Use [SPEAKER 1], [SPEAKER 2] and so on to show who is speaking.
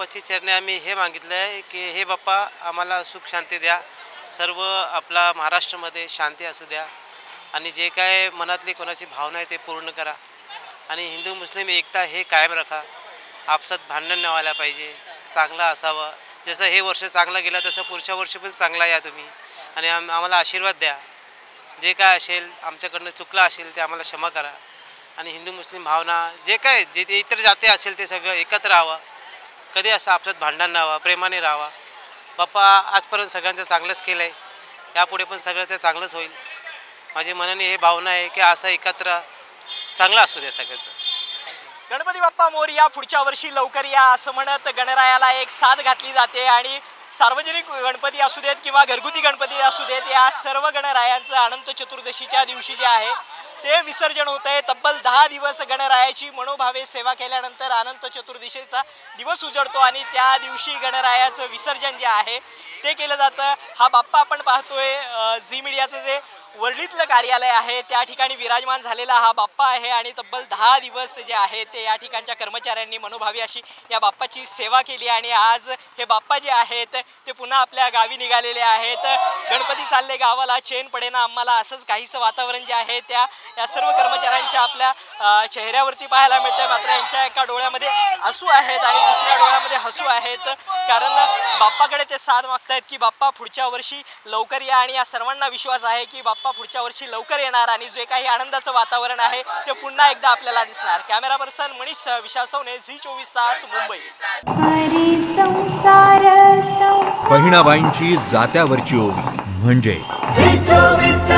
[SPEAKER 1] बाप्पाची चरणी आम्ही हे मागितलं आहे की हे बाप्पा आम्हाला सुख शांती द्या, सर्व आपला महाराष्ट्रामध्ये शांती असू द्या आणि जे काय मनातली कोणाची भावना आहे ते पूर्ण करा आणि हिंदू मुस्लिम एकता हे कायम राखा. आपसात भांडण नाही व्हायला पाहिजे, चांगलं असावं. जसं हे वर्ष चांगलं गेलं तसं पुढच्या वर्षी पण चांगला या तुम्ही आणि आम्हाला आशीर्वाद द्या. जे काय असेल आमच्याकडनं चुकलं असेल ते आम्हाला क्षमा करा आणि हिंदू मुस्लिम भावना जे काय जे ते इतर जाती असेल ते सगळं एकत्र राहावं. कधी असं आपसात भांडण राहावं, प्रेमाने राहावा. बाप्पा आजपर्यंत सगळ्यांचं चांगलंच केलं आहे, यापुढे पण सगळ्यांचं चांगलंच होईल. माझी मनाने हे भावना आहे की असं एकत्र चांगलं असू द्या सगळ्यांचं.
[SPEAKER 2] गणपती बाप्पा मोरया, पुढच्या वर्षी लवकर या असं म्हणत गणरायाला एक साथ घातली जाते आणि सार्वजनिक गणपती असू देत किंवा घरगुती गणपती असू देत, या सर्व गणरायांचं अनंत चतुर्दशीच्या दिवशी जे आहे ते विसर्जन होत आहे. तब्बल 10 दिवस गणरायाची मनोभावे सेवा केल्यानंतर अनंत चतुर्दशीचा दिवस उजळतो आणि त्या दिवशी गणरायाचं विसर्जन जे आहे ते केलं जातं. हा बाप्पा आपण पाहतोय झी मीडियाचं जे वर्लीतलं कार्यालय आहे त्या ठिकाणी विराजमान झालेला हा बाप्पा आहे आणि तब्बल 10 दिवस जे आहे ते या ठिकाणच्या कर्मचाऱ्यांनी मनोभावी अशी या बाप्पाची सेवा केली आणि आज हे बाप्पा जे आहेत ते पुन्हा आपल्या गावी निघालेले आहेत. गणपती चालले गावाला चेन पडेना आम्हाला, असंच काहीसं वातावरण जे आहे त्या या सर्व कर्मचाऱ्यांच्या आपल्या चेहऱ्यावरती पाहायला मिळतंय. मात्र यांच्या एका डोळ्यामध्ये हसू आहेत आणि दुसऱ्या डोळ्यामध्ये हसू आहेत, कारण बाप्पाकडे ते साथ मागतायत की बाप्पा पुढच्या वर्षी लवकर या आणि या सर्वांना विश्वास आहे की बाप्पा पुढच्या वर्षी लवकर येणार आणि जे काही आनंदाचं वातावरण आहे ते पुन्हा एकदा आपल्याला दिसणार. Camera person Manish Vishal Savne, Zee 24 Taas, Mumbai.
[SPEAKER 3] बहिणाबाईंची जात्यावरची ओवी म्हणजे झी 24